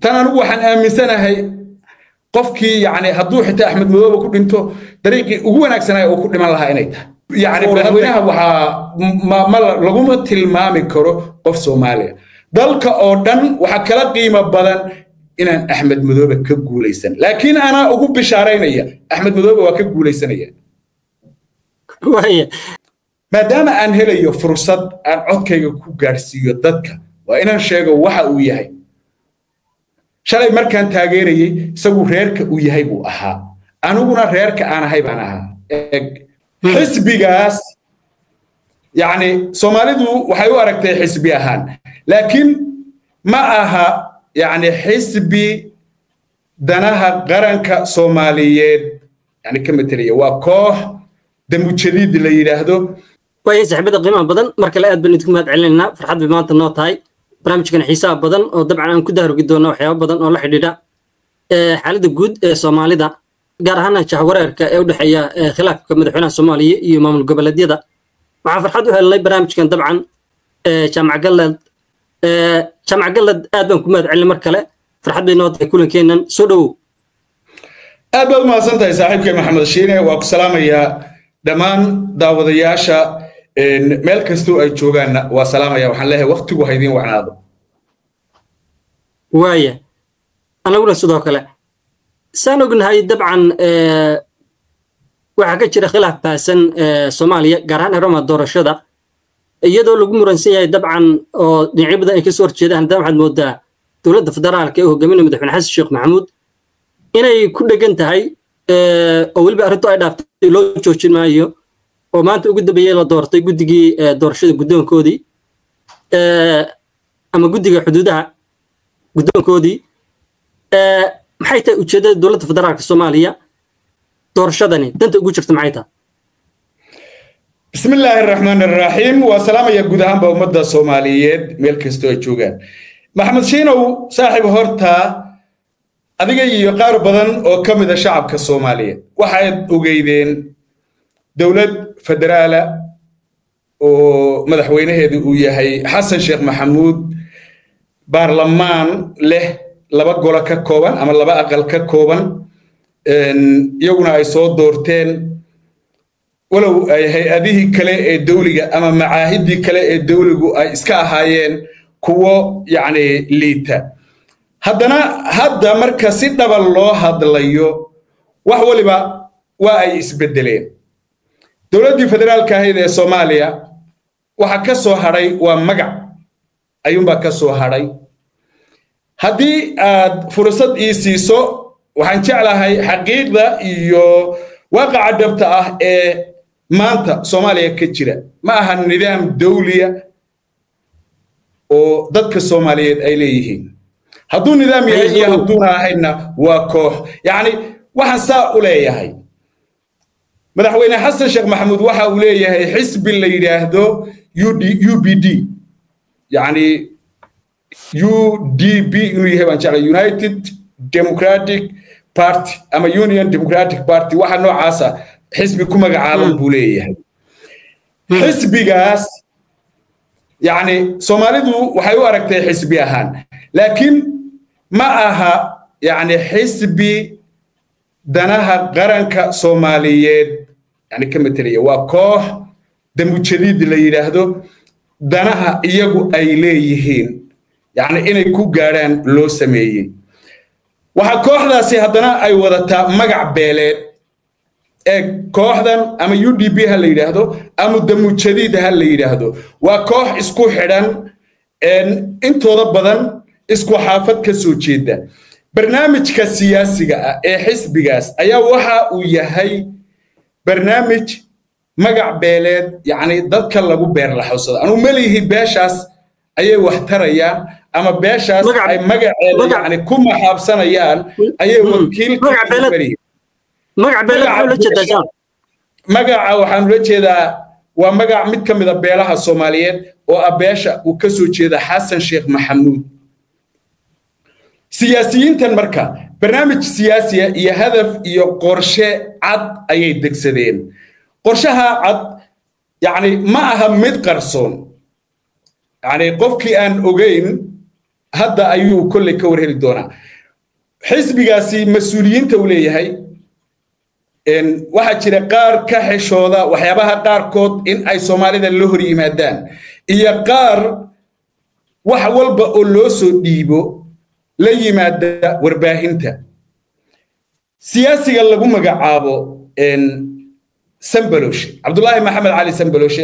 أنا وحن آمن سنة هاي قفكي يعني هدو حتى أحمد مدوب كل أنتو طريقي وأنا سنة وكل ما لها إنيتها يعني مدحوينها وحا ما لغومة تلمامي كرو قف سوماليا دالك أردن وحا كلا قيمة بدن إن أحمد مدوب كقوليسن لكن أنا أقول بشارين أحمد مدوب وكقوليسن وهي ما دام أن هلي فرصة أن عدك كوجارسيو ضدك وإن شيء وحا وياهي شلي مركان تاجري سو ريرك وياهي بو أها أنا قلنا ريرك أنا هاي بناها حسبي جاس يعني سوماليدو وحيو أركتي حسبي أهان لكن ما أها يعني حسبي دناها قرنك سوماليات يعني كم تريه وكوه دم شديد اللي يراهدو كويس حبيت قيمة بدن مركل أد بنتكم هاد علينا فرحت بما أنت النوت هاي برامج كان حساب بدن وطبعا أنا كده هرقدونا وحياة بدن ولا حديدا حالة الجود سومالي دا قارهنا شهورة كأود حياة خلاف كمدحونا الصومالية يوم من قبل الديدا مع فرحت وهالله برامج كان طبعا جمع قلد أد بنكم هاد على مركلة فرحت بنوت يكون كينا سودو أبد ما سنتي صاحبك محمد الشيني وسلام يا دمان داودياشا meel kasto ay joogaan waa salaamaya waxaan leeyahay waqtigu haydin wacnaado waaya anaguna sidoo kale saan ognahay dabcan waxa ka jira khilaaf baasan Soomaaliya gaar ahaan arrimaha doorashada iyadoo lagu muransan yahay dabcan oo dhinacyo badan ay ka soo horjeedaan waxaad moodaa dowladda federaalka ee hogaaminaya madaxweyne xasan sheekh maxamuud inay ku dhagan tahay oo waliba arrintu ay dhaaftay loo joojin maayo oo maanta ugu dambeeyay la doortay guddigii doorashada guddoonkoodii ama guddiga xuduudaha guddoonkoodii maxay tahay ujeedada dowladda federaalka Soomaaliya doorashadani danta ugu jirta maxay tahay bismillaahi raxmaani raxiim wa salaam ya gudahaan ba ummadda Soomaaliyeed meel kasto ay joogaan maxamed shiinow saaxiib horta adiga iyo qaar badan oo kamid ah shacabka Soomaaliyeed waxay ogeydeen دولة فدرالة ومدحوينهedii uu yahay xasan sheekh maxamuud baarlamaan leh laba golo ka kooban ama laba aqal ka kooban iyaguna ay soo doorteen walow ay hay'adihii kale ee dawliga ama macaahidii kale ee dawligu ay iska ahaayeen kuwo yani liita hadda marka si dhaba loo hadlayo wax waliba waa ay isbedeleen dowladda federaalka ahayd ee Soomaaliya waxa ka soo haray waa magac ayuunba ka soo haray hadii aad fursad ii siiso waxaan jeclahay xaqiiqda iyo waaqaca dhabta ah ee maanta Soomaaliya ka jira ma aha nidaam dawliya oo dadka Soomaaliyeed ay leeyihiin hadduu nidaam yahay iyo hadduuna ahayna waa koox yani waxaan saa u leeyahay madaxweyne xasan sheekh maxamuud waxa uu leeyahay xisbi la yiraahdo UBD yani UDP inuu yahay baan jeclay United Democratic Party ama Union Democratic Party waxa noocaasa xisbi ku magacaaban buu leeyahay xisbigaas yani Soomaalidu waxay u aragtay xisbi ahaan laakiin ma aha yani xisbi danaha qaranka Soomaaliyeed يعني كم تريه وكوه دم شديد اللي يراهدو دناها إيجو أيليهين يعني إن يكون جاران لو سميه وحكوه ذا سيهدنا أي وضعتا مجع بلد كوه ذا أما UDP هاللي يراهدو أما دم شديد هاللي يراهدو وكوه إسكو حدان إن أنتو ضبضن إسكو حافظ كسوتشيدا برنامج كسياسي حسب جاس أيا وها وياهي برنامج مجع بلد يعني ضد كلا جو بير لحوصة أنا مليه باشاس أي وحتريان أما باشاس أي مجع يعني كم حابسنا يان أي وكيل مجع بلد حول كذا مجع وحنقول كذا ومجع متكم إذا بيرها الصوماليين وأباشا وكسو كذا حسن شيخ محمود سياسيين تنمركا برنامج سياسي هدف قرشة عد أي دكسدين قرشها عد يعني ما أهم مد قرصون يعني قفكي أن أجين hadda ayuu kolley ka warheli doonaa xisbigaasi mas-uuliyiinta uu leeyahay waxaa jira qaar ka xishooda waxyaabaha qaarkood in ay soomaalida la hor yimaadaan iyo qaar wax walba oo loo soo dhiibo la yimaada warbaahinta siyaasiga lagu magacaabo Sambaloshe Abdullahi Maxamed Ali Sambaloshe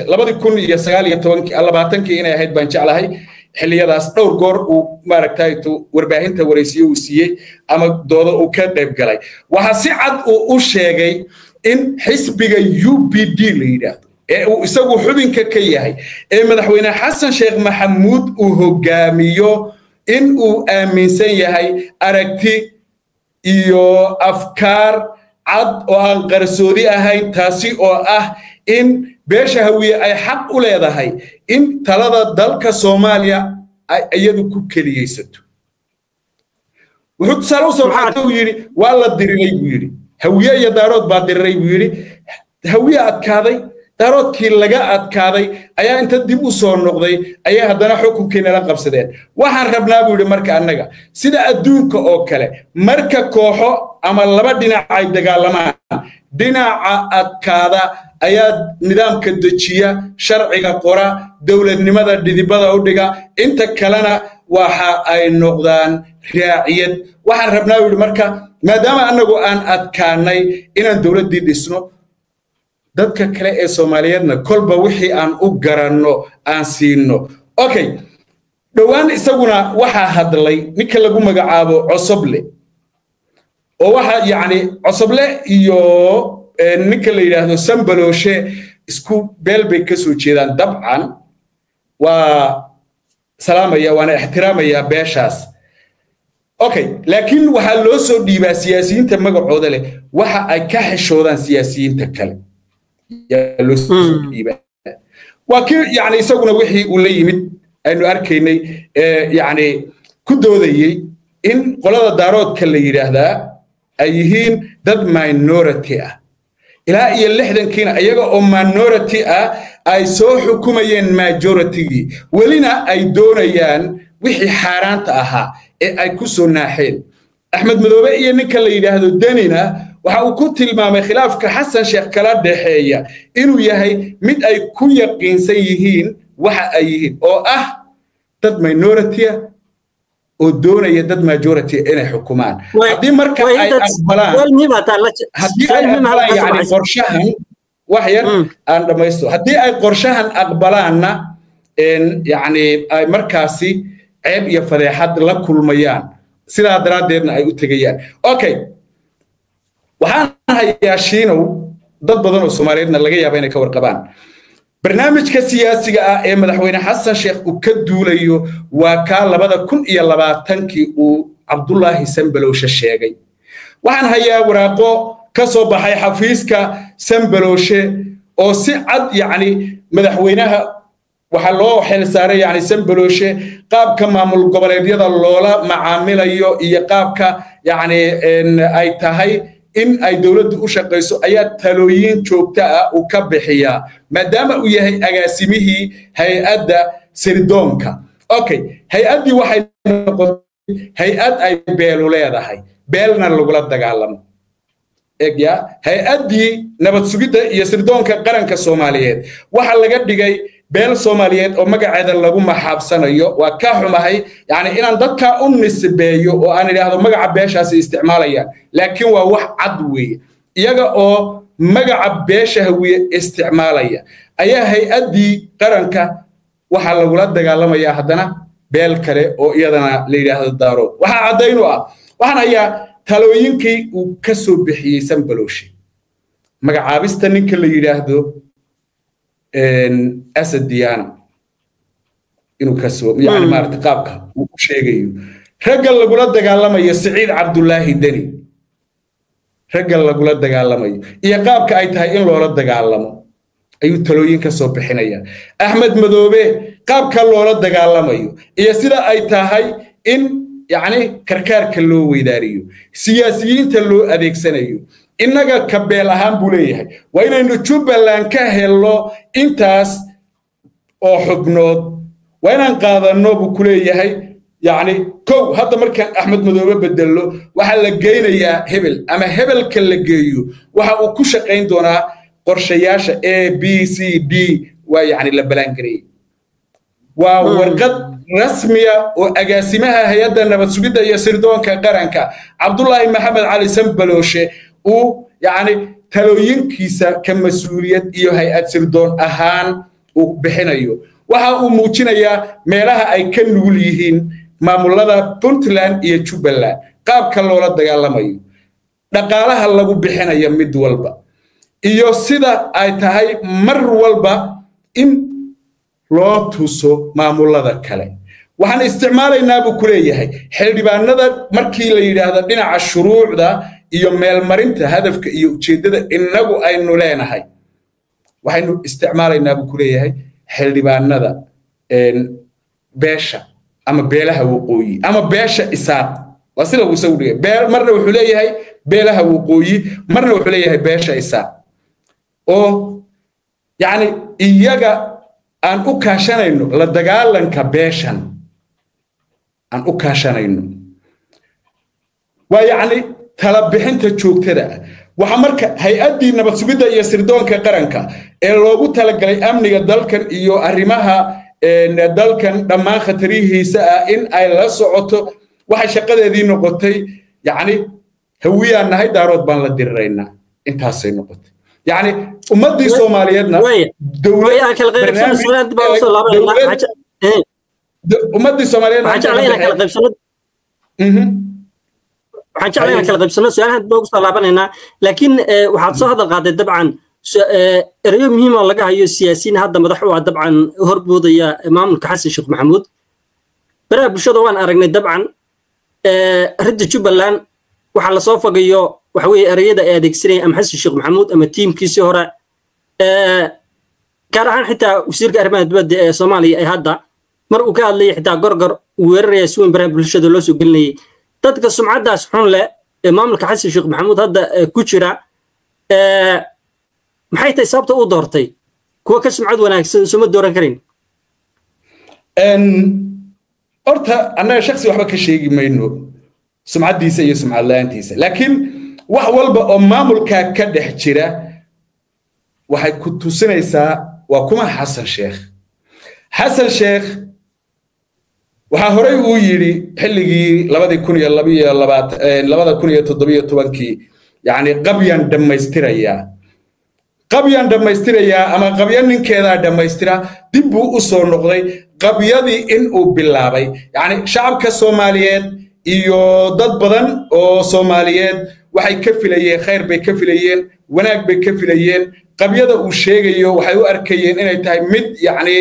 2019 inay ahayd baan jeclahay xilliyadaas dhowr goor uu maaragtay warbaahinta wareysiyo uu siiyay ama doodo uu ka qayb galay waxa si cad uu u sheegay in xisbiga UPD la yiraahdo ee uu isagu xubinka ka yahay ee madaxweyne Xasan Sheekh Maxamuud uu hogaamiyo in uu aaminsan yahay aragti iyo afkaar cad oo aan qarsoodi ahayn taasi oo ah in beesha hawiye ay xaq u leedahay in talada dalka Soomaaliya ay iyadu ku keliyeysato wuxuu tusaale u soo qaatay uu yiri waa la dirilay buu yiri hawiye iyo daarood baa dirilay buu yiri hawiye adkaaday daaroodkii laga adkaaday ayaa inta dib u soo noqday ayaa haddana xukunkiina la qabsadeen waxaan rabnaa buu yiri marka annaga sida adduunka oo kale marka kooxo ama laba dhinac ay dagaalamaan dhinaca adkaada ayaa nidaamka dejiya sharciga qora dawladnimada dhidibada u dhiga inta kalena waxa ay noqdaan raaciyad waxaan rabnaa buu yiri marka maadaama annagu aan adkaanay inaan dawladii dhisno dadka kale ee Soomaaliyeedna kolba wixii aan u garanno aan siino okay dhawaan isaguna waxa hadlay ninka lagu magacaabo Cosoble oo waxa yaani Cosoble iyo ninka la yiraahdo Sambaloshe isku beelbay ka soo jeedaan dabcan waa salaamaya waana ixtiraamaya beeshaas okay laakiin waxa loo soo dhiibaa siyaasiyiinta magacooda leh waxa ay ka xishoodaan siyaasiyiinta kale وكي يعني يسوون وحي ولا يمد أنه أركيني يعني كدودي إن قلنا دارود كله يرهذا أيهين ضد minority إلى أي اللحظة كنا أيجا أم minority أي سو حكوميين majority ولنا أي دونيان وحي حاران تأها أي كسر ناحين أحمد مذوبي إنك اللي يرهذا دنينا waxa uu ku tilmaamay khilaafka Xasan Sheekh kala dhaxeeya inuu yahay mid ay ku yaqiinsan yihiin waxa ay yihiin oo ah dad minority oo doonaya dad majority inay xukumaan hadii marka ay aqbalaan hadii ay yani qorshahan wax yar aan dhamaysto hadii ay qorshahan aqbalaanna yani ay markaasi ceeb iyo fadeexad la kulmayaan sidaa daraadeedna ay u tagayaan okay waxaan hayaa shiinow dad badan oo Soomaaliyeedna laga yaabo inay ka warqabaan barnaamijka siyaasiga ah ee madaxweyne Xasan Sheekh uu ka duulayo waa ka 2020kii uu Abdullahi Sambaloshe sheegay waxaan hayaa waraaqo ka soo baxay xafiiska Sambaloshe oo si cad yani madaxweynaha waxa loo xil saaray yani Sambaloshe qaabka maamul goboleedyada loola macaamilayo iyo qaabka yani ay tahay in ay dawladdu u shaqeyso ayaa talooyin joogta ah u ka bixiya maadaama uu yahay agaasimihii hay'adda sirdoonka okay hay'addii waxay noqotay hay'ad ay beelu leedahay beelna lagula dagaalamo eegya hay'addii nabad sugidda iyo sirdoonka qaranka Soomaaliyeed waxa laga dhigay beel Soomaaliyeed oo magaceeda lagu maxaabsanayo waa ka xumahay yani inaan dadka u nisbeeyo oo aan ilaahdo magaca beeshaas isticmaalayaan laakiin waa wax cad weey iyaga oo magaca beesha hawiye isticmaalaya ayaa hay'addii qaranka waxa lagula dagaalamaya haddana beel kale oo iyadana la yiraahdo daarood waxa cadayno ah waxaan hayaa talooyinkii uu ka soo bixiyay Sambaloshe magacaabista ninka la yiraahdo أسد ديانا إنه كسو يعني ما ارتقابك وشيء رجل لقولات دجالما يسعيد عبد الله الدني رجل لقولات دجالما يقابك أيتها إن لورات دجالما أيو تلوين كسو بحنايا أحمد مذوبه قابك لورات دجالما يصير أيتها إن يعني كركار كلو ويداريو سياسيين تلو أديك سنيو إنك كبيلهم بوليه وإن نشوف لان كهلو إنتاس أو حبنود وإن قاعد النوب كليه يعني كو هذا مركان أحمد مدوبة بدله وحلا جينا يا هبل أما هبل كل جيو وحا كل شقين دونا قرشياش A B C D ويعني لبلانكري وورقد رسمية وأجاسمها هيدا نبت سجدة يسردون كقرنك عبد الله محمد علي سنبلوشة ويعني تلوين كيسة كمسؤولية إيو هيئة سردون أهان وبحنايو وها موجينا يا ميلها أي كنوليهين maamulada Puntland iyo Jubaland qaabka loola dagaalamayo dhaqaalaha lagu bixinayo mid walba iyo sida ay tahay mar walba in loo tuso maamulada kale waxaan isticmaalaynaa buu ku leeyahay xildhibaanada markii la yiraahdo dhinaca shuruucda iyo meel marinta hadafka iyo ujeedada inagu aynu leenahay waxaynu isticmaalaynaa buu ku leeyahay xildhibaanada beesha أما بيلها وقوي أما بيشة إساق وصله وسوري بيل مرة وحليه هاي بيلها وقوي مرة وحليه هاي بيشة إساق أو يعني إيجا أن أكاشن إنه للدجال لن كبيشن أن أكاشن إنه ويعني تلبحين تشوك ترى وحمرك هيأدي نبت سجدة يسردون كقرنك اللوجو تلقى أمني الدلكن إيو أرمها dalkan dhammaan khatarihiisa in ay la socoto waxa shaqadeedii noqotay yaani hawiyaan nahay daarood baan la dirreynaa intaasay noqotay yaani ummadii Soomaaliyeedna ummadii Soomaaliyeedna waxaan jeclahay kala qaybsano su'aalahan baa ugu soo laabanaynaa laakiin waxaad soo hadal qaaday dabcan eryo muhiim ah laga hayo siyaasiyiin hadda madax u ah dabcan horboodaya maamulka Xasan Sheekh Maxamuud baraha bulshada waan aragnay dabcan ridda Jubaland waxa la soo fogayo waxa weeye erayada ay adeegsanayeen am Xasan Sheekh Maxamuud ama tiimkiisii hore gaar ahaan xitaa wasiirka arrimaha dibadda ee Soomaaliya ay hadda mar uu ka hadlay xitaa gorgor weeraraya suun baraha bulshada loo soo gelinayay dadka sumcadaas xun leh ee maamulka Xasan Sheekh Maxamuud hadda ku jira maxay tahay sababta uu doortay kuwa ka sumcad wanaagsan soo ma dooran karin horta annaga shakhsi waxba ka sheegi mayno sumcadiisa iyo sumcad la'aantiisa laakiin wax walba oo maamulka ka dhex jira waxay ku tusinaysaa waa kuma Xasan Sheekh waxa horay uu yiri xilligii 2017 yani qabyan dhammaystiraya ama qabyan ninkeeda dhammaystira dib buu u soo noqday qabyadii in uu bilaabay yani shacabka Soomaaliyeed iyo dad badan oo Soomaaliyeed waxay ka filayeen khayr bay ka filayeen wanaag bay ka filayeen qabyada uu sheegayo waxay u arkayeen inay tahay mid yani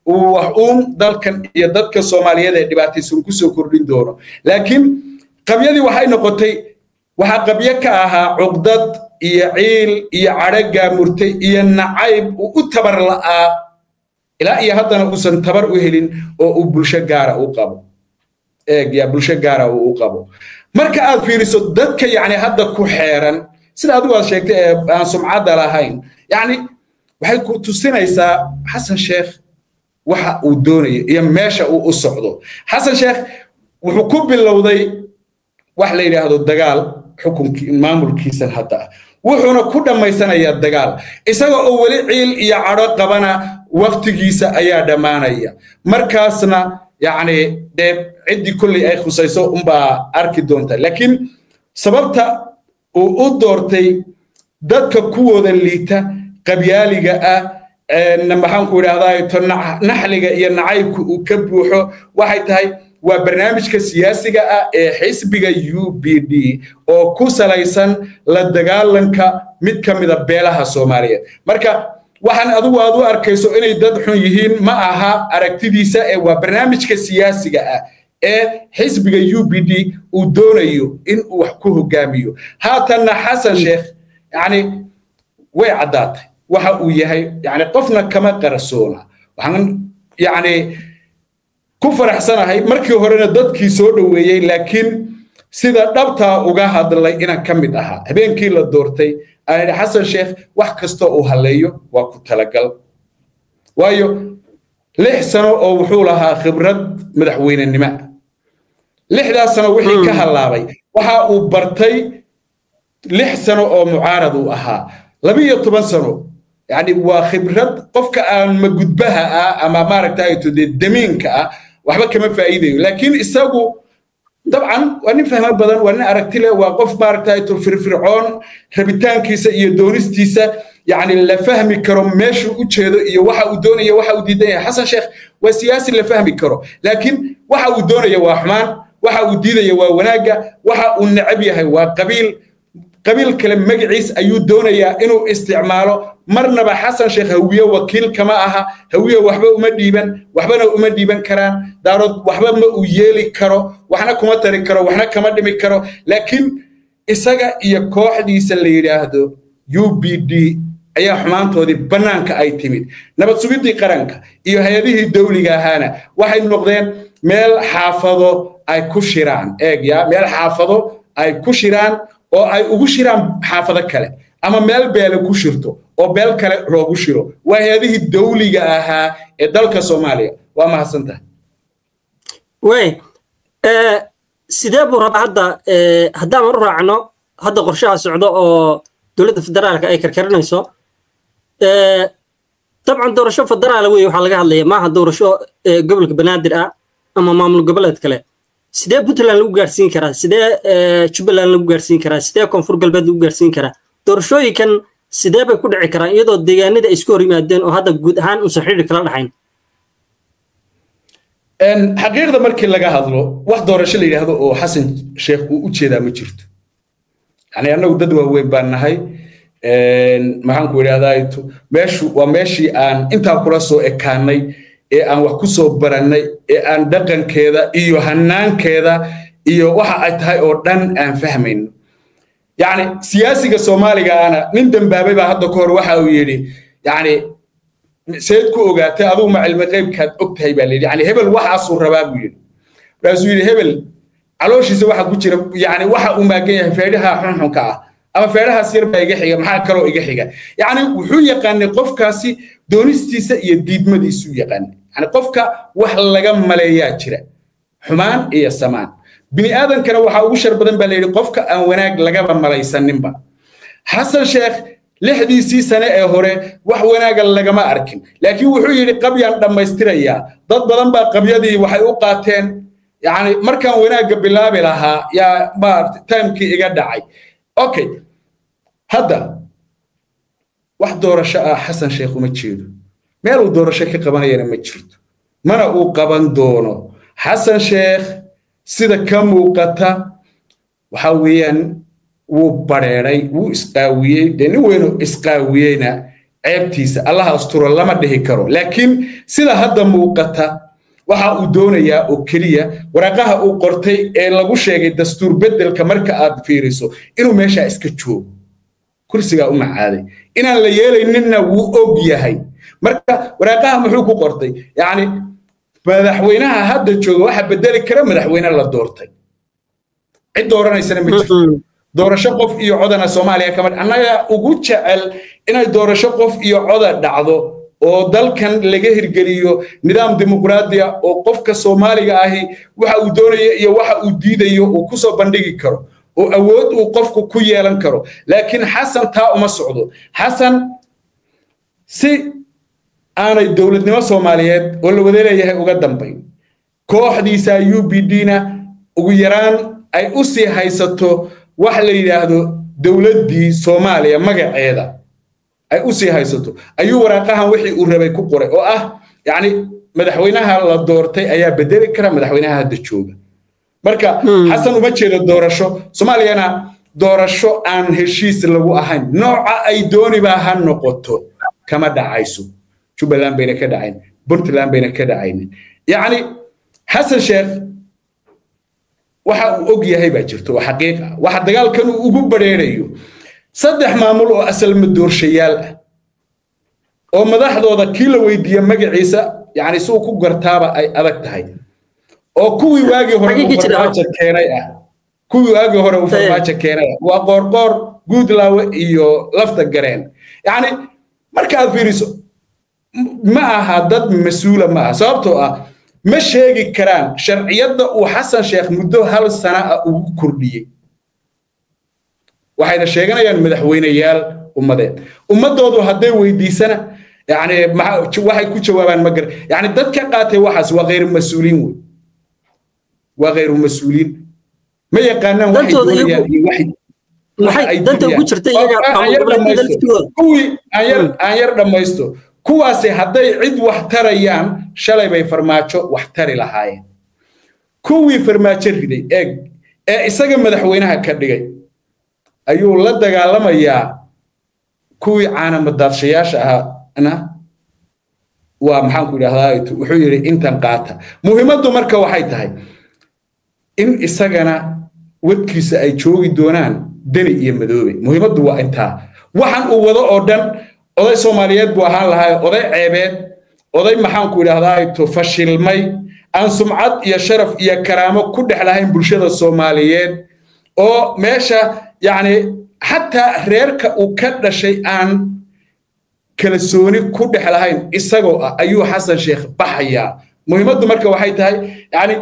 uu dalkan iyo dadka Soomaaliyeed ee dhibaataysan ku soo kordhin doono laakiin qabyadii waxay noqotay waxa qabyo ka ahaa cuqdad iyo ciil iyo caraga murtay iyo nacayb u tabar la'aa ilaa iyo haddana uusan tabar u helin oo uu bulsho gaara u qabo bulsho gaara u qabo marka aad fiiriso dadka yani hadda ku xeeran sida adigu aad sheegtay aan sumcad lahayn yani waxay ku tusinaysaa Xasan Sheekh waxa uu doonayo iyo meesha uu u socdo Xasan Sheekh wuxuu ku bilowday wax la yiraahdo dagaal xukunkii maamulkiisa hadda wuxuuna ku dhamaysanayaa dagaal isaga oo wali ciil iyo caro qabana waqtigiisa ayaa dhamaanaya markaasna yani cidi kulli ay khusayso umba arki doonta laakiin sababta uu u doortay dadka kuwooda liita qabyaaliga ah maxaan ku yiraahdaa naxliga iyo nacaybku uu ka buuxo waxay tahay waa barnaamijka siyaasiga ah ee xisbiga UPD oo ku salaysan la dagaalanka mid kamida beelaha Soomaaliyeed marka waxaan adigu aad u arkayso inay dad xun yihiin ma aha aragtidiisa ee waa barnaamijka siyaasiga ah ee xisbiga UPD uu doonayo in uu wax ku hogaamiyo haatanna Xasan Sheekh yani way cadaatay waxa uu yahay yani qofna kama qarsoona waxaan yani ku faraxsanahay markii horena dadkii soo dhaweeyay laakiin sida dhabta uga hadlay inaan kamid ahaa habeenkii la doortay ay Xasan Sheekh wax kasta oo haleeyo waa ku talagal waayo 6 sano oo wuxuu lahaa khibrad madaxweynenimo lixdaas sano wixii ka halaabay waxa uu bartay 6 sano oo mucaarad uu ahaa 12 sano yani waa khibrad qofka aan magudbaha ama maaragtay damiinka waxba kama faa'iideeyo laakiin isagu طبعا وأنا فهم بدن وأنا أركتله وقف ماركتاي فرفرعون ربيتان كيسة يدونستيسة يعني اللي فهم كرم ماشي وجهه يوحى ودون يوحى وديدية حسن شيخ وسياسي اللي فهم كرم لكن وحى ودون يوحمان وحى وديدة يووناجا وحى والنعبيه وقبيل قبيل كلام مجلس أيود دون إنه استعماله مرنا بحسن شيخ هوية وكيل كما أها هوية وحبة أمديبا وحبنا أمديبا كران دارود وحبة ويالي كرو وحنا كما تري كرو وحنا كما دمي كرو لكن إساقا يكوح دي سليري هذا UBD أي حمان تودي بنانك أي تيميد نبت سويد دي قرانك إيو هذه الدولة هانا واحد نقدين ميل حافظو أي كشيران يا ميل حافظو أي كشيران oo ay ugu shiraan xaafado kale ama meel beel ku shirto oo beel kale loogu shiro waa hay'adaha dawliga ahaa ee dalka Soomaaliya waa mahadsantahay sidee buu rabaa haddaan u raacno hadda qorshaha socdo oo dowladda federaalka ay karkarinayso طبعا doorasho federaal weey waxa laga hadlayaa maaha doorasho gobolka Banaadir ama maamul goboleed kale sidee Puntland lagu gaarsiin karaa sidee Jubaland lagu gaarsiin karaa sidee Koonfur Galbeed lagu gaarsiin karaa doorashooyinkan sidee bay ku dhici karaan iyadoo deegaanada ay isku hor yimaadeen oo hadda guud ahaan u saxiiri kala dhaxayn xaqiiqda markii laga hadlo wax doorasho la yiraahdo oo Xasan Sheekh uu u jeedaa ma jirto yani anagu dad waaweyn baan nahay maxaan ku yiraahdaa meeshu waa meeshii aan inta kula soo ekaanay ee aan wax ku soo baranay ee aan dhaqankeeda iyo hanaankeeda iyo waxa ay tahay oo dhan aan fahmayno yani siyaasiga Soomaaliga ana nin dambaabay baa hadda koor waxa uu yiri yani sayid ku ogaatay adigu ma cilmi qaybkaad ogtahay baa leeyahay yani hebel waxa soo rabaa buu yiri raasuu yiri hebel calooshiisa waxa ku jira yani waxa uu maagan yahay feedhaha xunxunka ama feedhaha sir baa iga xiga maxaa kale oo iga xiga yani wuxuu yaqaanay qofkaasi doonistiisa iyo diidmadiisu yaqaan يعني قفك وحل لجم ملايا جرا حمان إيه سمان بني آدم كانوا وحاول شرب بدن بليل قفك أو وناك لجم ملاي سنبا حسن شيخ لحدي سي سنة هوري وحوناك لجم أركن لكن وحيي قبيا لما يستريا ضد بدن بقى قبيدي وحيوقاتين يعني مركان وناك بالله بلها يا بار تامكي إجدعي أوكي هذا واحد دور شاء حسن شيخ ومتشيدو مالو doorasho ka qabanayna ma jirto mana uu qaban doono Xasan Sheekh sida ka muuqata waxa weeyaan uu bareeray uu isqaawiyay deeni weyn isqaawiyayna ceebtiisa Allah asturo lama dhihi karo laakiin sida hadda muuqata waxa uu doonayaa oo kaliya waraqaha uu qortay ee lagu sheegay dastuur bedelka marka aad fiiriso inuu meesha iska joogo kursiga u macaaday inaan la yeelayninna wuu og yahay marka waraqaha muxuu ku qortay yani madaxweynaha hadda jooga waxa bedeli kara madaxweyne la doortay cid dooranaysan ma jirto doorasho qof iyo codana Soomaaliya kama anaga ugu jecel inay doorasho qof iyo coda dhacdo oo dalkan laga hirgeliyo nidaam dimuqraadiya oo qofka Soomaaliga ahi waxa uu doonayo iyo waxa uu diidayo oo ku soo bandhigi karo oo awood uu qofku ku yeelan karo laakiin Xasan taa uma socdo Xasan si aanay dawladnimo Soomaaliyeed oo la wadaaleeyahay uga dambeyn kooxdiisa UBD-na ugu yaraan ay u sii haysato wax la yiraahdo dawladdii Soomaaliya magaceeda ay u sii haysato ayuu waraqahan wixii uu rabay ku qoray oo yani madaxweynaha la doortay ayaa bedeli kara madaxweynaha hadda jooga marka Xasan uma jeedo doorasho Soomaaliyana doorasho aan heshiis lagu ahayn nooca ay dooni baa ha noqoto kama dhacayso Jubaland bayna ka dhacayn Puntland bayna ka dhacayn yani Xasan Sheekh waxa uu og yahay baa jirto xaqiiqa waxa dagaalkan uu ugu bareerayo saddex maamul oo asal madoorshayaal oo madaxdooda kii la weydiiyo magaciisa yani soo ku gartaaba ay adag tahay oo kuwii waagi hore farmaajo keenay kuwii waagi hore uu farmaajo keenay waa qorqor Guudlaawe iyo lafta gareen yani marka aad fiiriso ma aha dad mas'uula ma aha sababtoo ما شيء كران شرعية وحسن شيخ مدو هل السنة كردية waxayna sheeganayaan madaxweynayaal ummadoodu haday weydiisana yani waxay ku jawaabaan magar yani dadka qaatay waxaas waa غير مسؤولين waa غير مسؤولين ma yaqaanaan waxay danta ugu jirtay iyaga kuwii aan yar dhamaysto kuwaasi haday cid wax tarayaan shalay bay farmaajo wax tari lahaayeen kuwii farmaajo riday ee isaga madaxweynaha ka dhigay ayuu la dagaalamayaa kuwii caana madaadshayaasha ahna waa maxaan ku yiraahdaa wuxuu yiri intan qaata muhiimadu marka waxay tahay in isagana wadkiisa ay joogi doonaan dani iyo madoobe muhiimadu waa inta waxaan uu wado oo dhan oday Soomaaliyeed buu ahaan lahaa oday ceebeed oday maxaan ku yiraahdaa fashilmay aan sumcad iyo sharaf iyo karaamo ku dhaxlahayn bulshada Soomaaliyeed oo meesha يعني حتى ريرك وكذا شيء عن كلسوني كده حلاهين إسقوا أيو حسن شيخ بحيا مهمة دمرك وحيد هاي يعني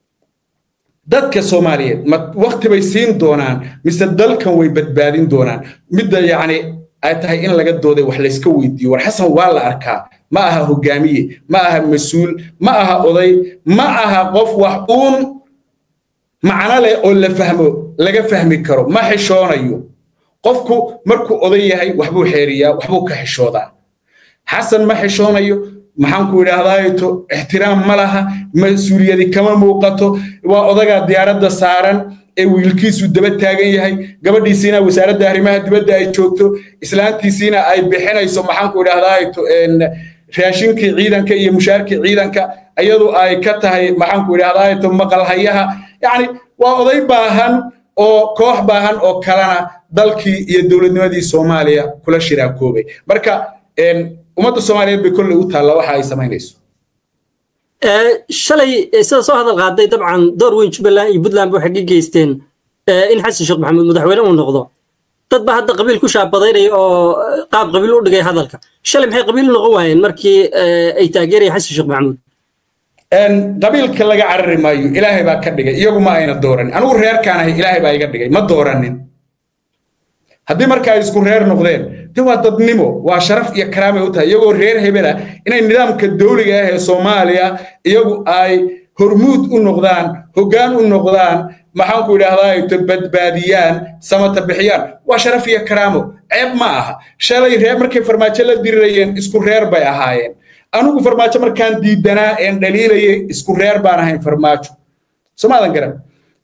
دتك الصوماليين وقت بيسين دونان مثل دلك ويبدبادين دونان مدة يعني أتهاي إن لقد دودي وحلسكوي دي والحسن والله أركا معها هجامية معها مسؤول معها قضي معها قف وحقون معنا لا ولا فهمه laga fahmi karo ma xishoonayo qofku markuu oday yahay waxbuu xeeriyaa waxbuu ka xishoodaa xasan ma xishoonayo maxaan ku yiraahdaa ixtiraam ma laha mas'uuliyadi kama muuqato waa odaga diyaaradda saaran ee wiilkiisu daba taagan yahay gabadhiisina wasaaradda arrimaha dibadda ay joogto islaantiisina ay bixinayso maxaan ku yiraahdaa raashinkii ciidanka iyo mushaarkii ciidanka ayadu ay ka tahay maxaan ku yiraahdaa maqal hayaha yani waa oday baahan oo koox baahan oo kalena dalkii iyo dawladnimadii Soomaaliya kula shiraakoobay marka ummadda Soomaaliyeed bay kulli u taala waxa ay sameynayso shalay sida soo hadal qaaday dabcan door weyn Jubbaland iyo Puntland waxay ka geysteen in Xasan Sheekh Maxamuud madaxweyne uu noqdo dad ba hadda qabiil ku shaabadeynay oo qaab qabiil u dhigay hadalka shalay maxay qabiil noqon waayeen markii ay taageerayeen Xasan Sheekh Maxamuud qabiilka laga carari maayo ilaahay baa ka dhigay iyagu ma ayna dooran anigu reerkaanahay ilaahay baa iga dhigay ma dooranin haddii marka ay isku reer noqdeen de waa dadnimo waa sharaf iyo karaamo u tahay iyagoo reer hebela inay nidaamka dawliga ah ee Soomaaliya iyagu ay hormuud u noqdaan hoggaan u noqdaan maxaan ku yiraahdaa badbaadiyaan samata bixiyaan waa sharaf iyo karaamo ceeb ma aha shalay reer markay farmaajo la dirirayeen isku reer bay ahaayeen anugu farmaajo markaan diidanaa een dhaliilayay isku reer baan ahayn farmaajo Soomaalian garan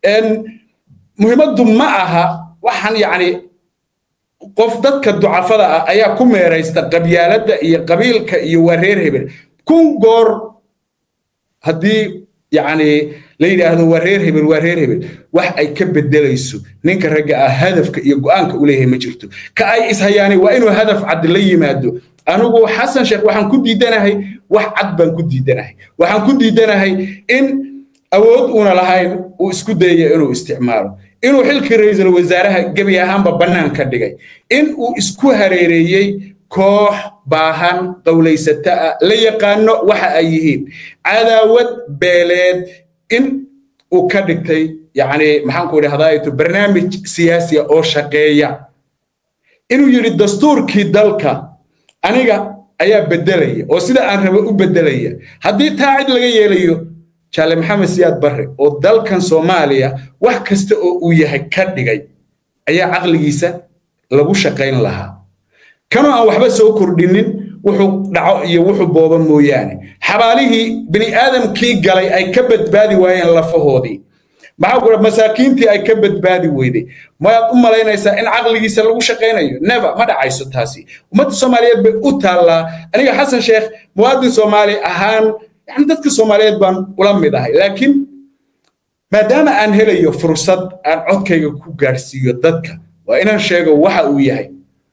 muhiimadu ma aha waxaan yani qof dadka ducafada ah ayaa ku meeraysta qabyaaladda iyo qabiilka iyo wareer hebel kun goor hadii yani la yiraahdo wareer hebel wax ay ka bedelayso ninka raga ah hadafka iyo go'aanka u leeyahay ma jirto ka ay ishayaani waa inuu hadaf cad la yimaado anigu Xasan Sheekh waxaan ku diidanahay wax cad baan ku diidanahay waxaan ku diidanahay in awood una lahayn uu isku dayayo inuu isticmaalo inuu xilkii ra'iisul wasaaraha gabi ahaanba banaan ka dhigay in uu isku hareereeyay koox baahan qowleysata la yaqaano waxa ay yihiin cadaawad beeleed in uu ka dhigtay yani maxaan ku yiraahdaa barnaamij siyaasi oo shaqeeya inuu yiri dastuurkii dalka aniga ayaa bedelaya oo sida aan rabo u bedelaya haddii taacid laga yeelayo Jaale Maxamed Siyaad Barre oo dalkan Soomaaliya wax kasta oo uu yahay ka dhigay ayaa aqligiisa lagu shaqeyn lahaa kama aan waxba soo kordhinin wuxuu dhaco iyo wuxuu booban mooyaane xabaalihii bini aadamkii galay ay ka badbaadi waayeen lafahoodii maxaa ku masaakiintii ay ka badbaadi weyday ma u malaynaysaa in aqligiisa lagu shaqeynayo never ma dhacayso taasi ummadda Soomaaliyeed bay u taala aniga Xasan Sheekh muwaadin Soomaali ahaan يعني dadka Soomaaliyeed baan ula mid ahay laakiin maadaama aan helayo fursad aan codkayga ku gaarsiiyo dadka waa inaan sheego waxa uu yahay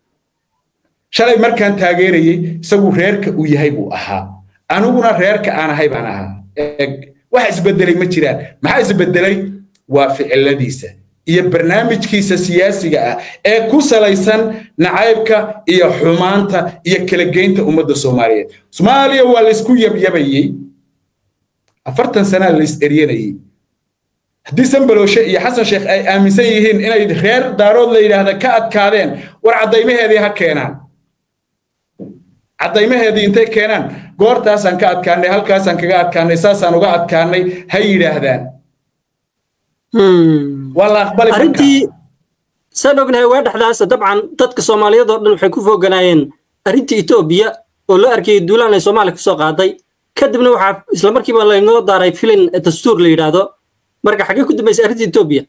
shalay markaan taageerayay isagu reerka uu yahay buu ahaa aniguna reerka aan ahay baan ahaa wax isbedelay ma jiraan maxaa isbedelay waa ficiladiisa iyo barnaamijkiisa siyaasiga ah ee ku salaysan nacaybka iyo xumaanta iyo kala geynta ummadda Soomaaliyeed Soomaaliya waa la isku yabyabayay أفرتن سنة اللي استريني هدي سنبلوشة يا حسن شيخ أي آمن سيهين إن غير دارود لي هذا كأت كارين ورعدي ما هذه هكينان عدي ما هذه أنت كينان قرطة سان كأت كارني هل كاسان كأت كارني ساسان وقعت كارني هي هذان والله أقبل أرنتي سنقولها واحد حداث طبعا تدك الصومالية ضد حكوفة جناين أرنتي إثيوبيا ولا أركي الدولة الصومالية كسوق عطي كدبنا وحاب إسلام مركب الله إنه داري فيلن الدستور اللي هذا مركب حاجة كنت بس أرنتي إثيوبيا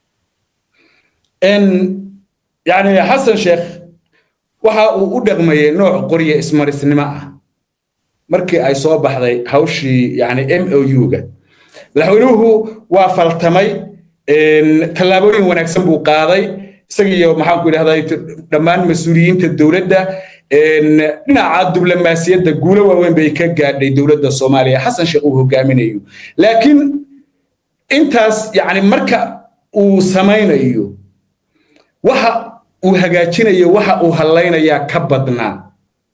إن يعني حسن شيخ وها ودغمي نوع قرية اسمها السينما مركي أي صوب هذا هوشي يعني MOU جا لحولوه وفلتمي إن تلابوني ونكسب بقاضي سجى محاكم هذا دمان مسؤولين الدولة ده إن نعاد لما سيد الجولة وين بيكجع الدولة الصومالية حسن شيخه جامينيو لكن أنتاس يعني مركا وسمينيو وها وهجاتينيو وها وهلاينا يا كبدنا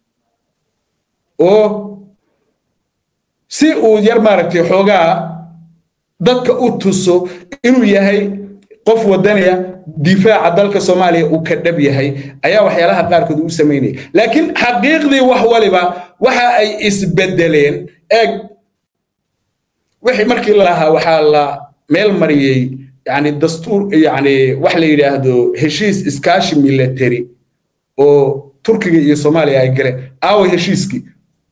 أو سي ويرمارك حوجا ضدك أوتوسو إنه يهي قف ودنيا دفاع دالك الصومالي وكذب يهي أيها وحيالها قارك دو سميني لكن حقيقي وحوالبا وحا أي إسبدلين وحي مركي لها وحالا ميل مريي يعني الدستور يعني وحلي يراهدو هشيس إسكاشي ميلاتري أو تركي الصومالي أي قري أو هشيسكي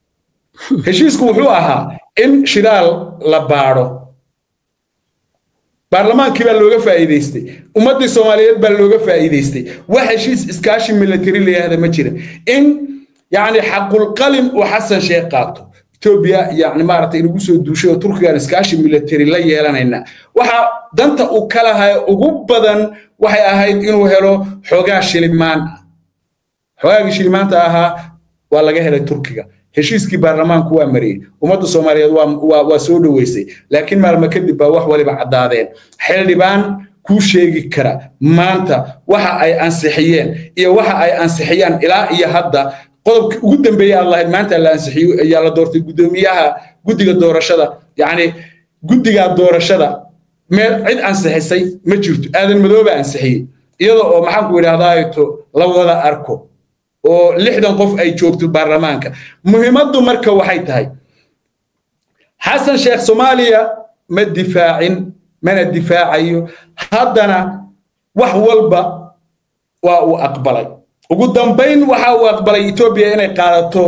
وحوها إن شلال لبارو برلمان كيف اللوجا فائديستي ومدي الصوماليات باللوجا فائديستي وحشيس إسكاشي ميلاتري اللي هذا مجرى إن يعني حق القلم وحسن شيء قاطو توبيا يعني مارت إنه بيسو دوشة تركيا إسكاشي ميلاتري لا يلانا إننا وح دنت أكلها وجبدا وحي أهيد إنه هلو حجاش شلمان تاها ولا جهة تركيا هشيسكي برلمان كوا مري ومدو الصومالية وسودو ويسي لكن ما المكدب بوح ولا بعدادين حلبان كل شيء كرا مانتا وها أي أنسحيين إيه وها أي أنسحيين إلى إيه هذا قلب قدام بيا الله مانتا لا أنسحيو يلا دورت قدام إياها قدي الدورة شدا يعني قدي الدورة شدا ما عد أنسحي ما جرت هذا المذوبة أنسحي إذا ما حنقول هذا يتو لو هذا أركو oo 60 qof ay joogto baarlamaanka muhiimadu marka waxay tahay Hassan Sheikh Soomaaliya ma difaacin mana difaacayo haddana wax walba waa uu aqbalay ugu dambeyn waxa uu aqbalay Ethiopia inay qaadato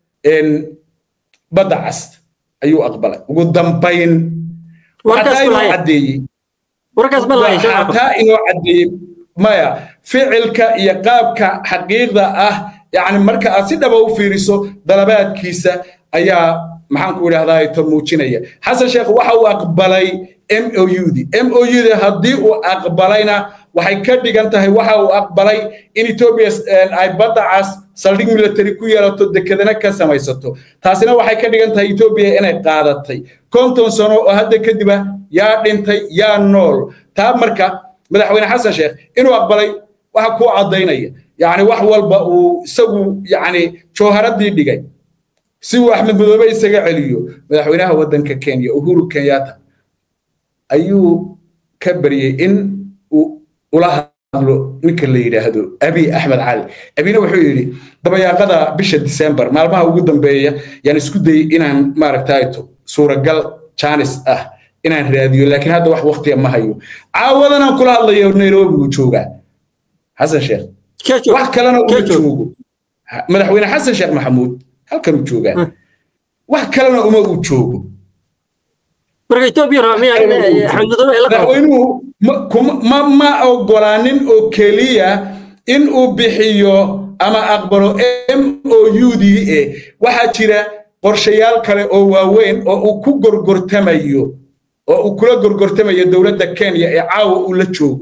badda cas ayuu aqbalay ugu dambeyn warkaas ma lahayn hataa inuu cadeeyay maya فعلك يقابك حقيقة يعني مركا أسيد أبو فيرسو دلبات كيسة أيا محنك ولا هذا يتموتشينية حسن شيخ وحو أقبلي MOU دي هدي وأقبلينا وحيكدي أنت هي وحو أقبلي إن إثيوبيا أي بدعس سالدين ميلتري كويا لتدكدنا كسمة يسطو تاسنا وحيكدي أنت إثيوبيا إن قادتي كنتم سنو وهذا كدبة يا أنت يا نول تاب مركا مدحوين حسن شيخ إنه أقبلي وحكوا عضينية يعني وحول بقوا سووا يعني شوهرات دي سووا أحمد مذوبي سجع عليو مدحوينها ودن ككينيا أهورو كينياتا أيو كبري إن ولا هذلو نكل لي هذو أبي أحمد علي أبينا وحيري طبعا يا غدا بش ديسمبر ما لما وجودن بيا يعني سكودي إن ما ركتايتو صورة قل شانس إن راديو لكن هذا وقت ما هيو عاودنا كل هذا يوم نيروبي وشوقا حسن شيخ واحد كلنا وشوقه مدحوين حسن شيخ محمود هل كانوا وشوقا واحد كلنا وشوقه برجعتوا بيرامي يعني مدحوينه ما أقولانين أو كلية إن أبيحيو أما أخبره MOU واحد شيء قرشيال كله أو وين أو كوجر تمايو أو كل جرجرتما الدولة كينيا عاو ولا تشوفه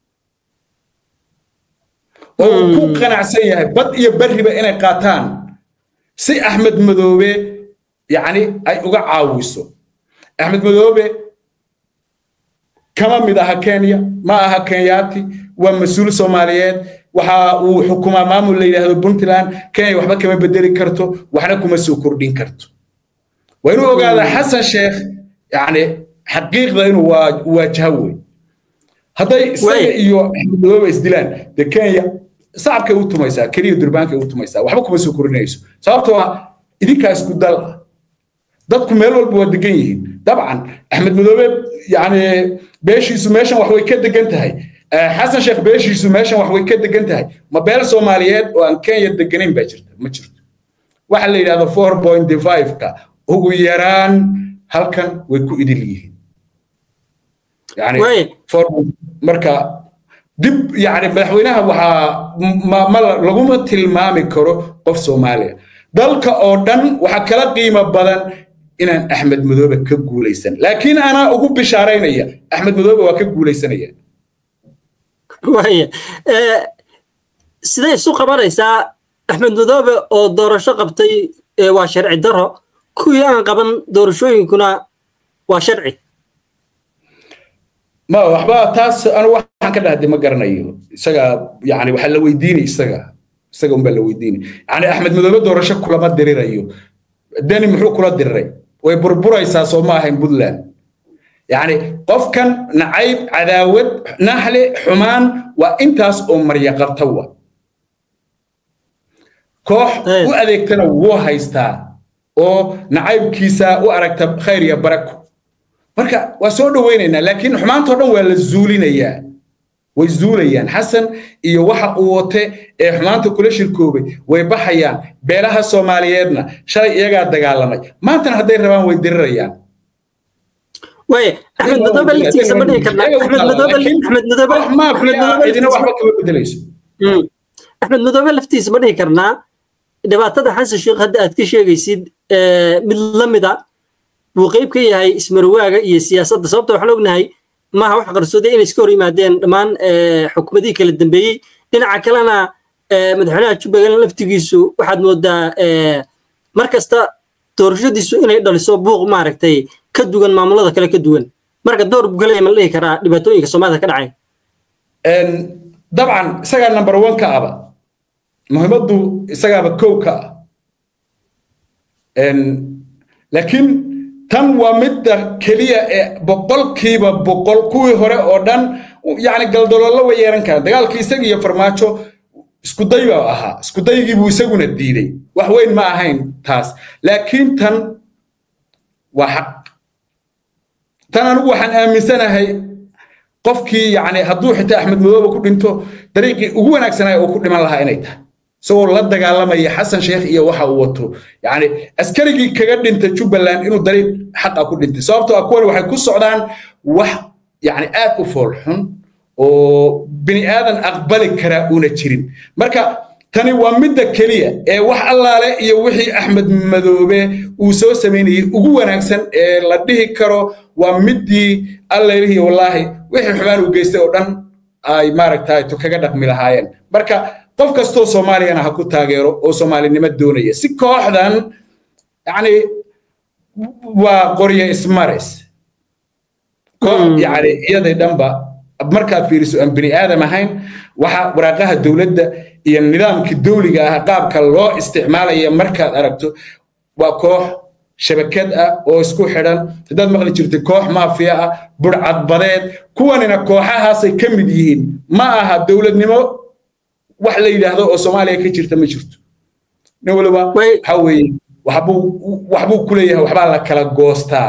أو كل قناع سيء بد يبرر بين قاتان سي أحمد مذوبة يعني أي أوجع عاوسه أحمد مذوبة كمان مذا كينيا ما كينياتي ومسؤول الصوماليات وحكومة مامول اللي هذا بنتلان كينيا وحبا كمان بدري كرتو وحنا كم مسؤول كردين كرتو وينو قال حسن شيخ يعني حقيقة إنه واجهوي هذا إيو مدوبة إسدلان ده كان صعب كأوتو ميسا كريو دربان كأوتو ميسا وحبكم بس كورنيسو صعبتوا إذا كاسكو دل dadku meel walba waa degan yihiin dabcan axmed madoobe yani beeshiisu meeshan wax way ka degan tahay xasan sheekh beeshiisu meeshan wax way ka degan tahay ma beel Soomaaliyeed oo aan Kenya deganayn baa jirta ma jirto waxa la yiraahdo 4.5 ka ugu yaraan halkan way ku idil yihiin yani marka dib yani madaxweynaha waxa ma laguma tilmaami karo qof Soomaaliya dalka oo dhan waxa kala qiimo badan inaan axmed madoobe ka guuleysan laakiin ana ugu bishaaraynaya axmed madoobe waa ka guuleysanaya sidee isu qabanaysaa axmed madoobe oo doorasho qabtay waa sharci daro kuwii aan qaban doorashooyinkuna waa sharci ma waxba taas anu waxaan ka dhahday ma garanayo isaga yani waxa la weydiinay isaga un baa la weydiinay yani axmed madoobe doorasho kulama dirirayo dani muxuu kula diriray way burburaysaa soo ma ahayn Puntland يعني قف كان نعيب عداوة نحل حمان وإنتاس أمر يقرتوا كوح وأذيكتنا وهايستا أو نعيب كيسا وأركتب خير يا بركو بركة وسودو ويننا لكن حمان تردن ولا الزولين إياه ويزوليان حسن إيه واحد قوته حمان تكلش الكوبي ويبحيان بيلها الصوماليين شيء يقعد دجالنا ما تنهدر ربان ويدريان وي أحمد مدوبة اللي تيسمعني كنا أحمد مدوبة اللي تيسمعني كنا دبعت حس الشيخ هذا أتكشي يصيد من لمدة وقيب كي هاي اسم رواقة هي سياسة صوبته وحلونا هاي ما هو حقر السوداء إن سكوري مادين دمان حكومة دي كل الدنبي لنا عكلنا مدحنا شو بقولنا لفتقيسو واحد مودة مركز تا تورجدي سو إنه يقدر يسوي بوق معركتي كدوغان معاملة كلا كدوغان مركز دور بقولي من اللي كرا دبتوي كسماذا كدعي طبعا سجل نمبر 1 كأبا مهمته سجل كوكا لكن تم ومدة كلية بقول كيبا بقول كوي هراء أردن يعني قال الله ويرن كان دقال كيسجي يفرماتشو سكودايو أها سكودايو يجيبوا يسجون الديدي وحوين ما هين تاس لكن تن وحق تنا نروح عن سنة هاي قفكي يعني هدوح حتى أحمد مدوبة كل أنتو طريقي هو نكسنا وكل ما لها إنيتها سو لا دغالما يا حسن شيخ iyo waxa uu wato yaani askarigi kaga dhintay Jubaland inuu dariiq xaq ku dhintay sababtoo ah kuwan waxay ku socdaan wax yaani aad u foolxun oo bini aadan aqbali kara una jirin marka tani waa midda kaliya ee wax allaale iyo wixii Axmed Madoobe uu soo sameeyay ugu wanaagsan ee la dhihi karo waa midii Allaahii wallahi wixii xubaan u geystay oo dhan ay maaragtay to kaga dhaqmi lahaayeen marka qof kasto Soomaaliyeena ha ku taageero oo Soomaalinimo doonaya si kooxdan yani waa qoriye ismaris yani iyada dhanba marka fiiriso aan bini aadam ahayn waxa waraaqaha dawladda iyo nidaamka dawliga ah qaabka loo isticmaalayo markaad aragto waa koox shabakad ah oo isku xidhan dad maqli jirtay koox maafiya ah burcad badeed kuwanina kooxahaas ay kamid yihiin ma aha dawladnimo wax la yiraahdo oo Soomaaliya ka jirta ma jirto nin walba waxa weeye waxbuu ku leeyahay waxba la kala goostaa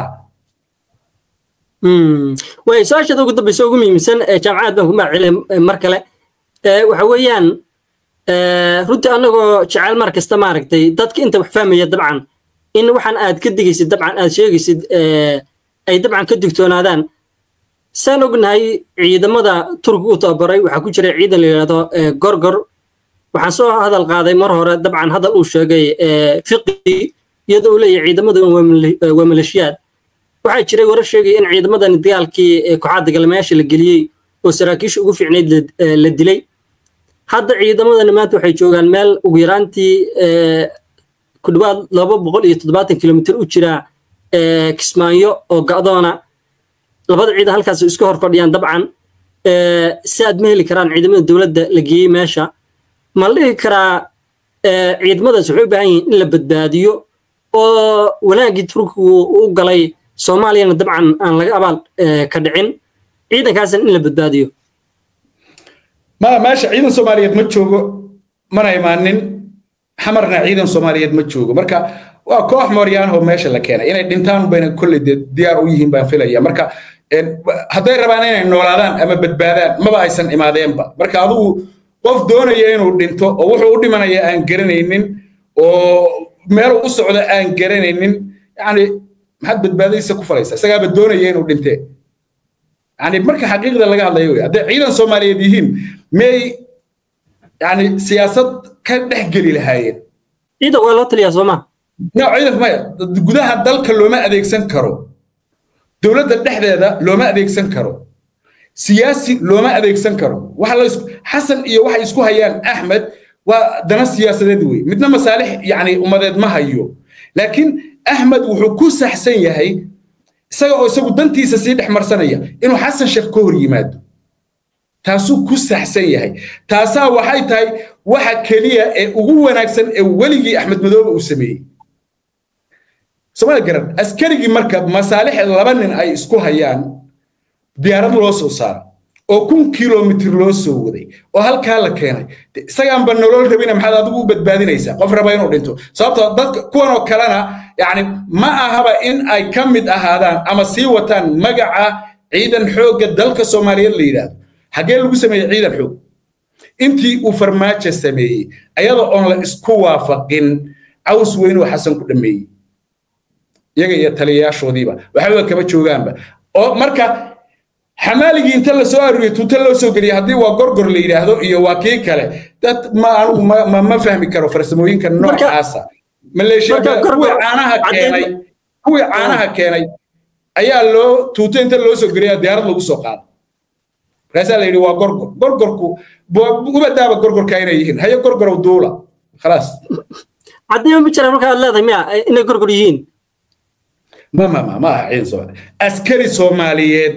way saashada ugu dambayso ugu muhiimsan ee jaamacadda ku macilay mar kale waxa weeyaan runtii anagoo jecel mar kasta ma aragtay dadka inta wax fahmaya dabcan in waxaan aad ka digaysid dabcan aad sheegaysid ay dabcan ka digtoonaadaan saan ognahay ciidamada Turkiga u tababaray waxa ku jira ciidan la yiraahdo gorgor waxaan soo hadal qaaday mar hore dabcan hadal uu sheegay fiqi iyadoo uu leeyahay ciidamada waa maleeshiyaad waxa jiray warar sheegay in ciidamadan dagaalkii kooxda galmeesha la geliyay oo saraakiisha ugu fiicneed la dilay hadda ciidamadan maanta waxay joogaan meel ugu yaraantii ku dhawaad 270 kilomitir u jira Kismaayo oo Gacdoona labada ciidan halkaas isku hor fadhiyaan dabcan si aad ma heli karaan ciidamada dawladda la geeyay meesha ma la dhihi karaa ciidamadaas waxay u baahan yihiin in la badbaadiyo oo wanaagii Turkigu u galay soomaaliyana dabcan aan laga abaal ka dhicin ciidankaasan in la badbaadiyo meesha ciidan Soomaaliyeed ma joogo mana imaanin xamarna ciidan Soomaaliyeed ma joogo marka waa koox Mooriyaan oo meesha la keenay inay dhintaan bayna kulli diyaar u yihiin baan filaya marka hadday rabaan inay noolaadaan ama badbaadaan maba aysan imaadeenba marka adigu qof doonaya inuu dhinto oo wuxuu u dhimanaya aan garanaynin oo meel u socdo aan garanaynin yani maxad badbaadaysa ku falaysa isaga doonaya inuu dhintee يعني مركز حقيقة اللي قاعد يقول هذا عيدا صوماليين مي يعني سياسة كان نحجلي لهاي عيدا ولا تلي أصلا لا عيدا ما جودها الدل كلو ما أديك سنكرو دولة الدحدة هذا لو ما أديك سنكرو سياسي لو ما أديك سنكرو واحد حسن إيه واحد يسكو هيان أحمد ودنا السياسة دوي مثل مصالح يعني ومدد ما هيو لكن أحمد وحكوس حسن يهي isagu dantiisa si dhexmarsanaya inuu Xasan Sheekh ka hor yimaado taasoo ku saxsan yahay taasa waxay tahay waxa kaliya ee ugu wanaagsan ee waligii Axmed Madoobe uu sameeyay Soomaaliya garan askarigi marka masaalix laba nin ay isku hayaan diyaarad loo soo saar oo 1 kiiloomitir loo soo waday oo halka la keenay isagaan ban nolol rabina maxaad adigu u badbaadinaysaa qof raba inuu dhinto sababtoo dadka kuwan oo kalena يعني ما أهبا إن أي كمد أهادان أما سيوتان مجاعة عيدا حوج الدلك الصومالي اللي ده حاجة اللي بسمي عيدا حوج أنتي وفرماتش السمي أيضا أن إسكوا فقين عاوز وين وحسن كل مي يجي يتلياش وديبا وحاول كمان شو جنبه أو مركا حمالي أنت اللي سواري تطلع سوقي هذي وقرقر اللي ده هذا يواكي كله ده ما فهمي كرو فرسموين كنوع عاسا ماليشيا kuwi caanaha keenay ayaa loo tuutay inta loo soo gariyaa diyaarad lagu soo qaado raasal yiri waa gorgorku uba daaba gorgorka inay yihiin hayo gorgor oo duula خلاص عديهم بجرا marka aad leedahay miya inay gorgor yihiin ma ciin Soomaali askari Soomaaliyeed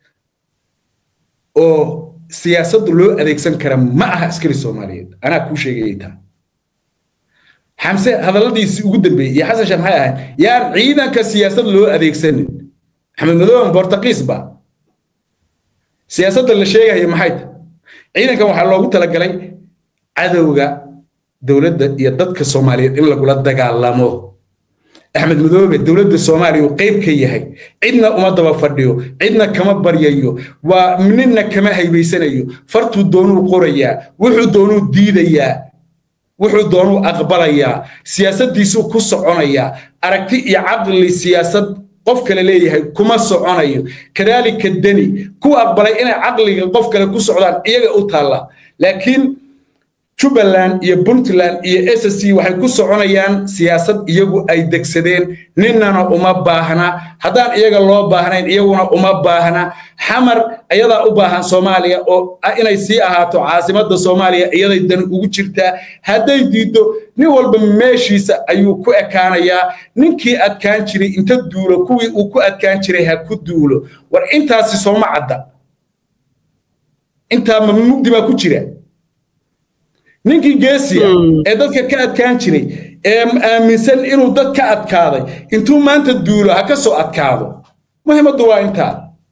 oo siyaasaddu loo adeegsan kara ma aha askari Soomaaliyeed ana ku sheegayta حمزة هذا الذي يقدم به يا حسن شمحاء يا عيدا كسياسة له أذيك سن حمد مدوم بورتقيس با سياسة اللي شيء هي محيط عيدا كم حلو قلت لك لي عدوجا دولة يدك الصومالية إلا قلت دجالمو أحمد مدوم الدولة الصومالية وقيب كي هي عندنا أمضى فرديو عندنا كم بريايو ومننا كما هي بيسنيو فرتو دونو قرية وحو دونو ديديا wuxuu doonu aqbalaya siyaasaddiisu ku soconaya aragti iyo aqli siyaasad qof kale leeyahay kuma soconayo kadalika dani ku aqbalay inay aqliga qof kale ku socdaan iyaga u taala laakiin Jubaland iyo Puntland iyo SSC waxay ku soconayaan siyaasad iyagu ay degsadeen ninna uma baahna hadaan iyaga loo baahnayn iyaguna uma baahna xamar ayada u baahan Soomaaliya oo inay sii ahaato caasimadda Soomaaliya iyada dan ugu jirta haday diido nin walba meeshiisa ayuu ku ekaanayaa ninkii adkaan jiray inta duulo kuwii uu ku adkaan jiray ha ku duulo war intaasi Sooma cadda inta ma mugdi ba ku jira ninkii geesiya ee dadka ka adkaan jiray ee aaminsan inuu dad ka adkaaday intuu maanta duulo ha ka soo adkaado muhiimadu waa inta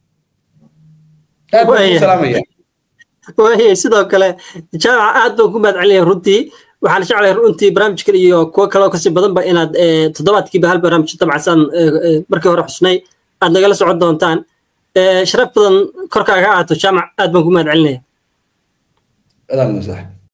وهي sidoo kale jaamac aad baan ku mahadcelinayaa runtii waxaan jeclahay runtii barnaamijka iyo kuwa kale oo ka sii badan ba inaad toddobaadkiiba hal barnaamij tabcan markii hore xusnay aad nagala socon doontaan sharaf badan korkaaga ahaato jaamac aad baan ku mahadcelinayaa